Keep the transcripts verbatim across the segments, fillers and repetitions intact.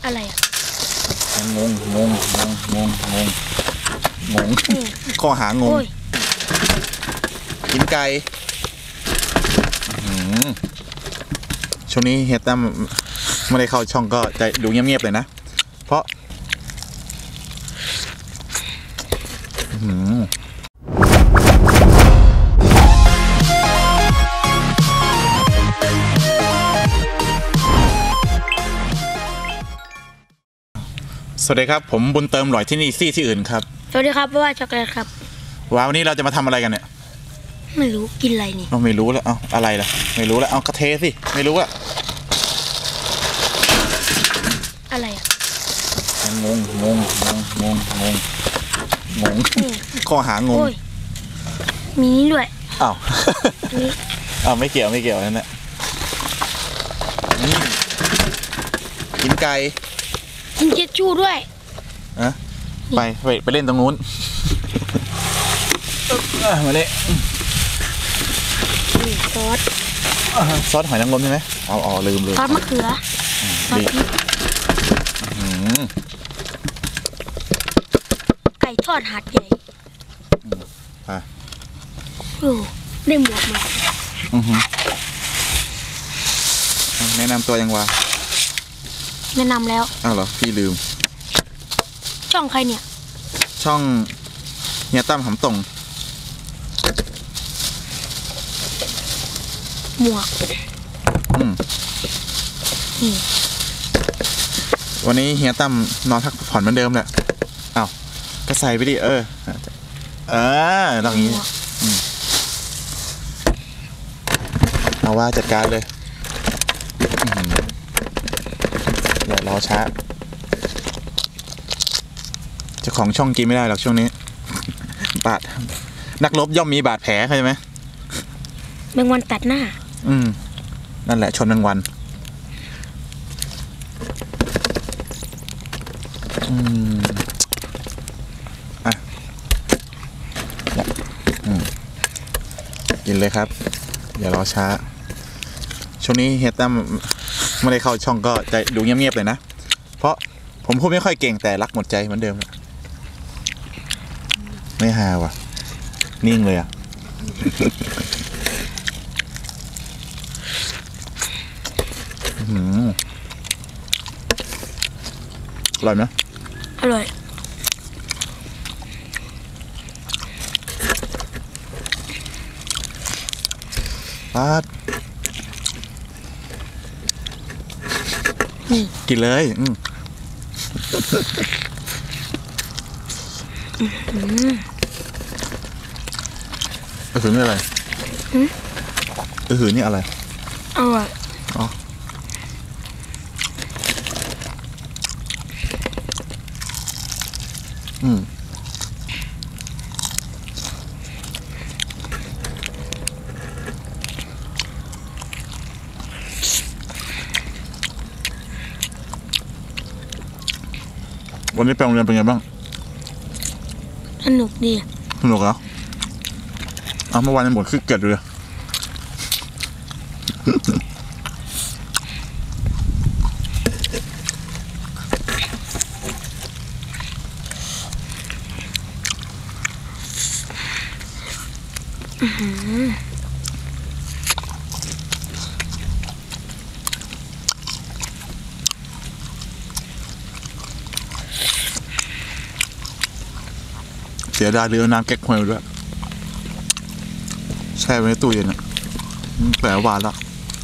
อะไรอ่ะงงงงงงงงงงงข้อหางงกินไก่ช่วงนี้เฮียตั้มไม่ได้เข้าช่องก็จะดูเงียบๆเลยนะเพราะสวัสดีครับผมบุญเติมหล่อยที่นี่ซี่ที่อื่นครับสวัสดีครับว่าช็อกโกแลตครับว้าววันนี้เราจะมาทำอะไรกันเนี่ยไม่รู้กินอะไรนี่เราไม่รู้แล้วเอาอะไรล่ะไม่รู้แล้วเอากระเทสิไม่รู้อะอะไรอ่ะงงงงงงงงงงงข้อหางงมีนี่ด้วยอ้าวอ้าวไม่เกี่ยวไม่เกี่ยวนั่นแหละกินไก่กินเจ็ดชูด้วยอะไปไปไปเล่นตรงนู้นมาเลยซอสซอสหอยนางรมใช่ไหมเอาอ๋อลืมเลยซอสมะเขือซอสพริกไก่ทอดหัดใหญ่อ่ะโอ้ได้หมวกมาแนะนำตัวยังวะแนะนำแล้วอ้าวเหรอพี่ลืมช่องใครเนี่ยช่องเฮียตั้มหำตรงหมวกอืมวันนี้เฮียตั้มนอนพักผ่อนเหมือนเดิมแหละอ้าวก็ใส่ไปดิเออเออตรงนี้เอาว่าจัดการเลยอย่ารอช้าเจ้าของช่องกินไม่ได้หรอกช่วงนี้บาดนักรบย่อมมีบาดแผลเข้าใจไหมแมงวันตัดหน้าอืมนั่นแหละชนแมงวันอืมอ่ะอืมกินเลยครับอย่ารอช้าช่วงนี้เฮียตั้มไม่ได้เข้าช่องก็จะดูเงียบๆเลยนะเพราะผมพูดไม่ค่อยเก่งแต่รักหมดใจเหมือนเดิมไม่ฮาว่ะนิ่งเลยอ่ะอร่อยไหมอร่อยปัดกินเลยอืมเออหือนี่อะไรเออหือนี่อะไรอร่อยอ๋ออืมวันนี้ไปโรงเรียนเป็นไงบ้างสนุกดีสนุกเหรอเอาเมื่อวานยังหมดคือเกิดเลยเสียดายเรือน้ำแก๊กฮวยด้วยแช่ไว้ในตู้เย็นอ่ะแปลหวานแล้ว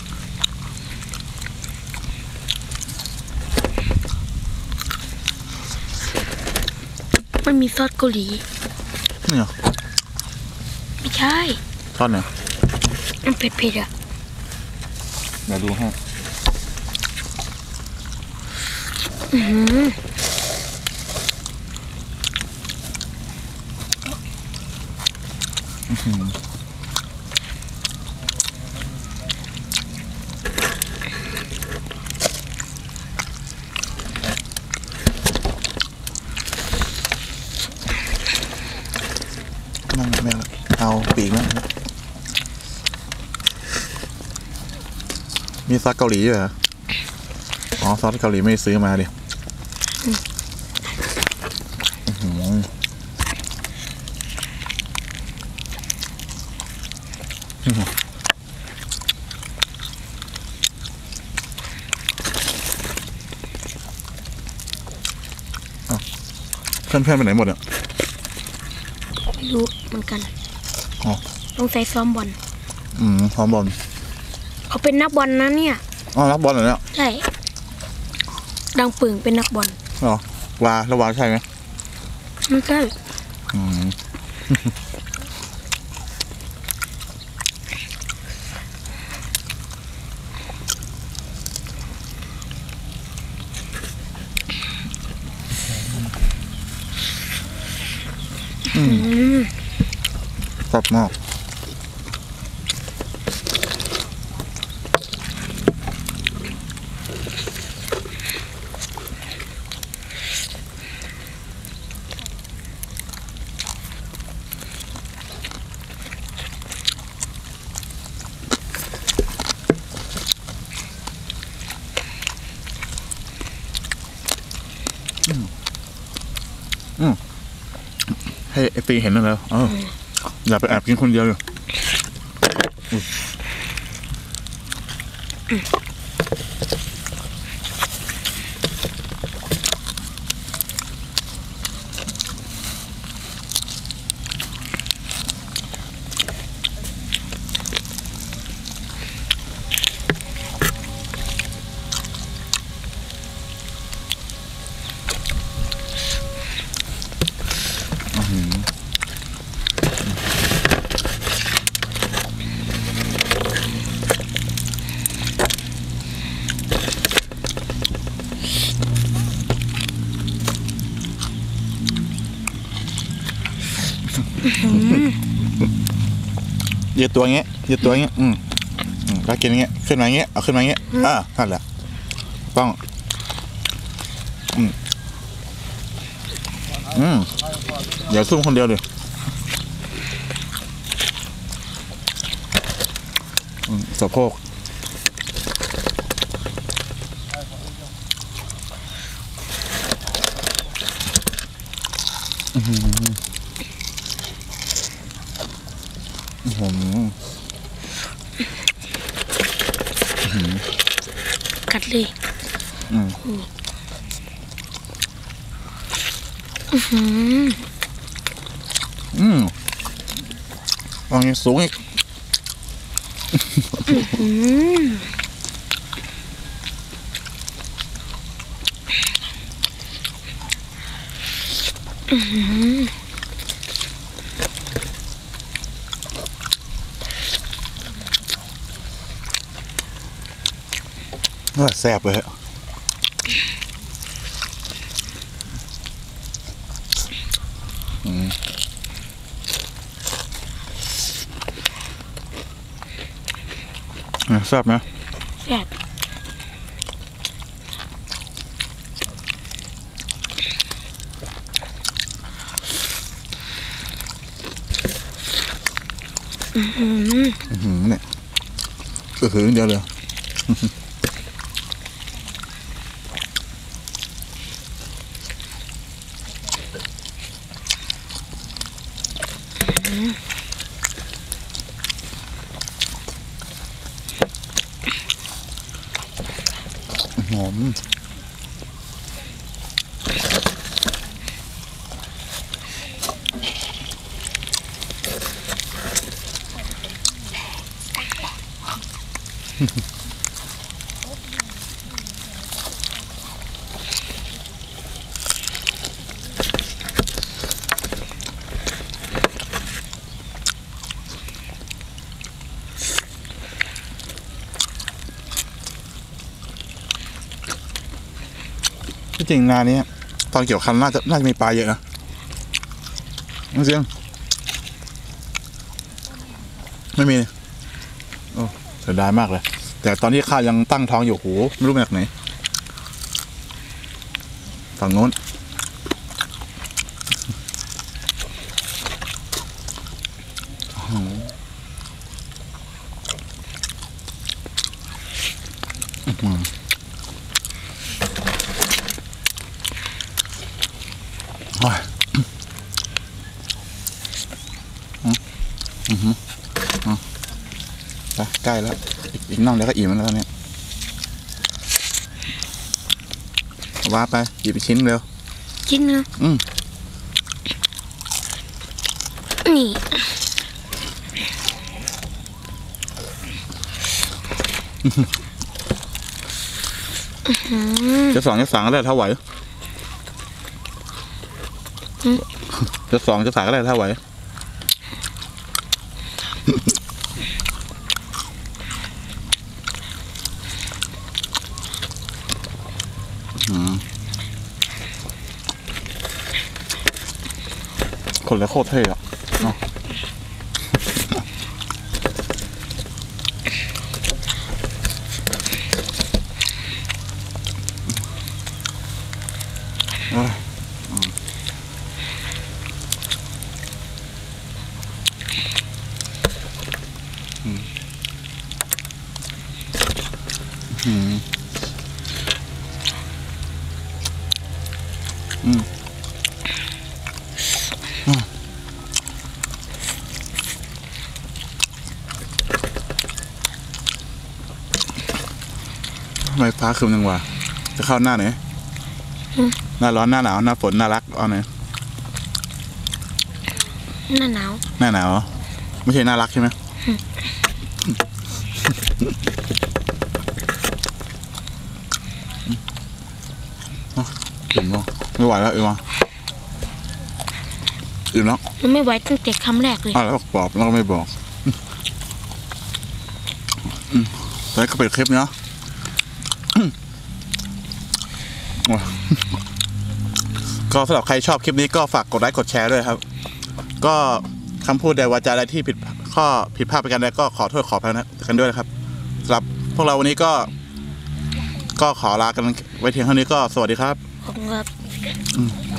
มันมีซอสเกาหลีนี่เหรอไม่ใช่ซอสเนี่ยมันเผ็ดๆอ่ะเดี๋ยวดูให้อือนั่งไม่เอาปีกนะมีซอสเกาหลีด้วยเหรออ๋อซอสเกาหลีไม่ซื้อมาดิเพื่อนเพื่อนไปไหนหมดอ่ะไม่รู้เหมือนกันอ๋อต้องใส่ซ้อมบอลอืมพร้อมบอลเขาเป็นนักบอลนะเนี่ยอ๋อรับบอลเหรอเนี่ยใช่ดังปึ่งเป็นนักบอลเหรอวาแล้ววาใช่ไหมไม่ใช่อืมอืมชอบมากอืมให้ไอปีเห็นแล้วเอออย่าไปแอบกินคนเดียวอยู่ยืดตัวเงี้ยยืดตัวเงี้ยอืมอืมแล้วกินอย่างเงี้ยขึ้นมาอย่างเงี้ยเอาขึ้นมาอย่างเงี้ยอ่านั่นแหละต้องอืมอืมเดี๋ยวซุ่มคนเดียวเลยอืมสะโพกอือหืออือหือกัดเลยอืมอือหืออืมวางอย่างสูงอีกอืมอือหือเออแซ่บเลยฮะอืมอ่ะแซ่บนะแซ่บอือหืออือหือเนี่ยก็คือเดียวเลยหอมที่จริงนานี้ตอนเกี่ยวคันน่าจะน่าจะมีปลาเยอะนะจริงๆไม่มีโอ้เสียดายมากเลยแต่ตอนที่ข้ายังตั้งท้องอยู่โหไม่รู้มาจากไหนฝั่งโน้นโอ้ยอือหือไปใกล้แล้วอีกอีกน่องเดียวก็อิ่มแล้วเนี่ยว่าไปหยิบไปชิ้นเร็วชิ้นนึงอืมนี่จะสองจะสามก็ได้ถ้าไหวจะสองจะสามก็ได้ถ้าไหวคนละโคตรเท่อะเนาะอืมอืมทำไมฟ้าคืมจังวะจะเข้าหน้าไหนหน้าร้อนหน้าหนาวหน้าฝนหน้ารักเอาไหนหน้าหนาวหน้าหนาวไม่ใช่น่ารักใช่ไหมอิ่มแล้วไม่ไหวแล้วอิ่มแล้วอิ่มแล้วมันไม่ไหวตั้งแต่คำแรกเลยอ้าวแล้วบอกปอบแล้วก็ไม่บอกแล้วก็เป็นคลิปเนาะก็สำหรับใครชอบคลิปนี้ก็ฝากกดไลค์กดแชร์ด้วยครับก็คำพูดใดวาจาใดที่ผิดข้อผิดพลาดไปกันใดก็ขอโทษขออภัยกันด้วยนะครับสำหรับพวกเราวันนี้ก็ก็ขอลากันไว้เพียงเท่านี้ก็สวัสดีครับขอบคุณครับ